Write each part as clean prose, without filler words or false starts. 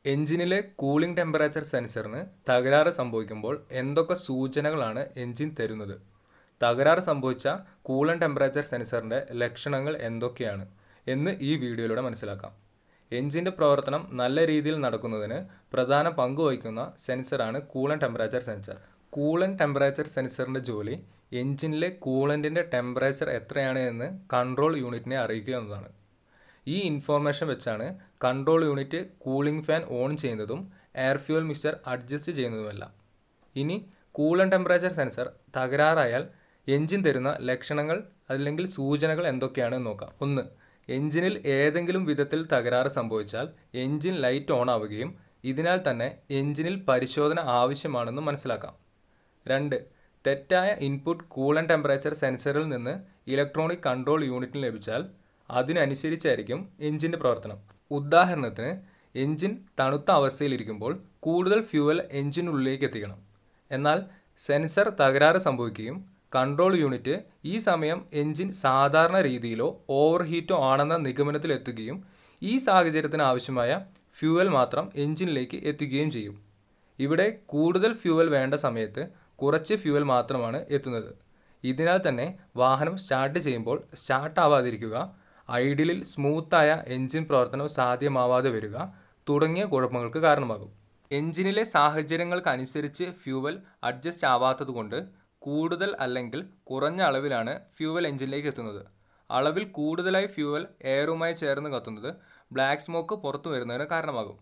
എഞ്ചിനിലെ cooling temperature സെൻസറിന് തകരാറ് സംഭവിക്കുമ്പോൾ എന്തൊക്കെ സൂചനകളാണ് എഞ്ചിൻ തരുന്നത്? തകരാറ് സംഭവിച്ച കൂളന്റ് ടെമ്പറേച്ചർ സെൻസറിൻ്റെ ലക്ഷണങ്ങൾ എന്തൊക്കെയാണ് എന്ന് ഈ വീഡിയോയിലൂടെ മനസ്സിലാക്കാം. എഞ്ചിൻ്റെ പ്രവർത്തനം നല്ല രീതിയിൽ നടക്കുന്നതിന് പ്രധാന പങ്ക് വഹിക്കുന്ന സെൻസറാണ് coolant temperature sensor. Coolant temperature സെൻസറിൻ്റെ ജോലി എഞ്ചിനിലെ കൂളൻറ്റിൻ്റെ ടെമ്പറേച്ചർ എത്രയാണ് എന്ന് കൺട്രോൾ യൂണിറ്റിനെ അറിയിക്കുക എന്നതാണ്. ഈ ഇൻഫോർമേഷൻ വെച്ചാണ് control unit cooling fan on ചെയ്യുന്നതും എയർ ഫ്യൂവൽ മിക്സ്ചർ അഡ്ജസ്റ്റ് ചെയ്യുന്നതുമെല്ലാം. ഇനി കൂളന്റ് ടെമ്പറേച്ചർ സെൻസർ തകരാറായാൽ എഞ്ചിൻ തരുന്ന ലക്ഷണങ്ങൾ അല്ലെങ്കിൽ സൂചനകൾ എന്തൊക്കെയാണെന്ന് നോക്കാം. 1. എഞ്ചിനിൽ ഏതെങ്കിലും വിധത്തിൽ തകരാറ് സംഭവിച്ചാൽ എഞ്ചിൻ ലൈറ്റ് ഓൺ ആവുകയും ഇതിനാൽ തന്നെ എഞ്ചിനിൽ പരിശോധന ആവശ്യമാണെന്ന് മനസ്സിലാക്കാം. 2. തെറ്റായ ഇൻപുട്ട് കൂളന്റ് ടെമ്പറേച്ചർ സെൻസറിൽ നിന്ന് ഇലക്ട്രോണിക് കൺട്രോൾ യൂണിറ്റിന് ലഭിച്ചാൽ അതിനനുസരിച്ചായിരിക്കും എഞ്ചിൻ്റെ പ്രവർത്തനം. ഉദാഹരണത്തിന്, എഞ്ചിൻ തണുത്ത അവസ്ഥയിലിരിക്കുമ്പോൾ കൂടുതൽ ഫ്യൂവൽ എഞ്ചിനുള്ളിലേക്ക് എത്തിക്കണം. എന്നാൽ സെൻസർ തകരാറ് സംഭവിക്കുകയും കൺട്രോൾ യൂണിറ്റ് ഈ സമയം എഞ്ചിൻ സാധാരണ രീതിയിലോ ഓവർഹീറ്റോ ആണെന്ന നിഗമനത്തിലെത്തുകയും ഈ സാഹചര്യത്തിന് ആവശ്യമായ ഫ്യൂവൽ മാത്രം എഞ്ചിനിലേക്ക് എത്തിക്കുകയും ചെയ്യും. ഇവിടെ കൂടുതൽ ഫ്യൂവൽ വേണ്ട സമയത്ത് കുറച്ച് ഫ്യൂവൽ മാത്രമാണ് എത്തുന്നത്. ഇതിനാൽ തന്നെ വാഹനം സ്റ്റാർട്ട് ചെയ്യുമ്പോൾ സ്റ്റാർട്ടാവാതിരിക്കുക, ഐഡിയലിൽ സ്മൂത്തായ എഞ്ചിൻ പ്രവർത്തനം സാധ്യമാവാതെ വരിക തുടങ്ങിയ കുഴപ്പങ്ങൾക്ക് കാരണമാകും. എഞ്ചിനിലെ സാഹചര്യങ്ങൾക്കനുസരിച്ച് ഫ്യൂവൽ അഡ്ജസ്റ്റ് ആവാത്തതുകൊണ്ട് കൂടുതൽ അല്ലെങ്കിൽ കുറഞ്ഞ അളവിലാണ് ഫ്യൂവൽ എഞ്ചിനിലേക്ക് എത്തുന്നത്. അളവിൽ കൂടുതലായി ഫ്യൂവൽ എയറുമായി ചേർന്ന് കത്തുന്നത് ബ്ലാക്ക് സ്മോക്ക് പുറത്തു വരുന്നതിന് കാരണമാകും.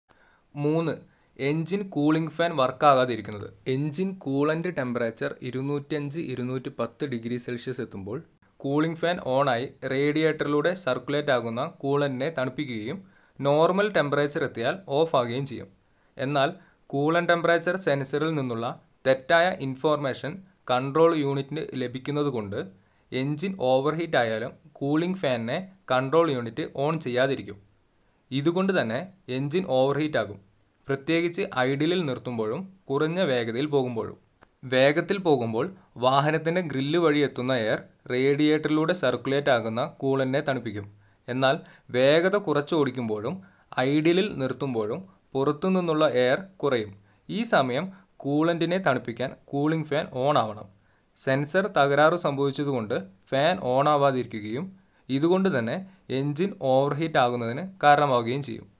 3. എഞ്ചിൻ കൂളിംഗ് ഫാൻ വർക്കാകാതിരിക്കുന്നത്. Engine coolant temperature 205-210 degree Celsius എത്തുമ്പോൾ കൂളിംഗ് ഫാൻ ഓണായി റേഡിയേറ്ററിലൂടെ സർക്കുലേറ്റ് ആകുന്ന കൂളന്റിനെ തണുപ്പിക്കുകയും നോർമൽ ടെമ്പറേച്ചർ എത്തിയാൽ ഓഫ് ആകുകയും ചെയ്യും. എന്നാൽ കൂളന്റ് ടെമ്പറേച്ചർ സെൻസറിൽ നിന്നുള്ള തെറ്റായ ഇൻഫോർമേഷൻ കൺട്രോൾ യൂണിറ്റിന് ലഭിക്കുന്നതുകൊണ്ട് എഞ്ചിൻ ഓവർഹീറ്റ് ആയാലും കൂളിംഗ് ഫാനിനെ കൺട്രോൾ യൂണിറ്റ് ഓൺ ചെയ്യാതിരിക്കും. ഇതുകൊണ്ട് തന്നെ എഞ്ചിൻ ഓവർഹീറ്റ് ആകും, പ്രത്യേകിച്ച് ഐഡിയലിൽ നിർത്തുമ്പോഴും കുറഞ്ഞ വേഗതയിൽ പോകുമ്പോഴും. വേഗത്തിൽ പോകുമ്പോൾ വാഹനത്തിൻ്റെ ഗ്രില്ല് വഴി എത്തുന്ന എയർ റേഡിയേറ്ററിലൂടെ സർക്കുലേറ്റ് ആകുന്ന കൂളന്റിനെ തണുപ്പിക്കും. എന്നാൽ വേഗത കുറച്ച് ഓടിക്കുമ്പോഴും ഐഡിയലിൽ നിർത്തുമ്പോഴും പുറത്തു നിന്നുള്ള എയർ കുറയും. ഈ സമയം കൂളന്റിനെ തണുപ്പിക്കാൻ കൂളിംഗ് ഫാൻ ഓൺ ആവണം. സെൻസർ തകരാറ് സംഭവിച്ചതുകൊണ്ട് ഫാൻ ഓൺ ആവാതിരിക്കുകയും ഇതുകൊണ്ട് തന്നെ എഞ്ചിൻ ഓവർഹീറ്റ് ആകുന്നതിന് കാരണമാവുകയും ചെയ്യും.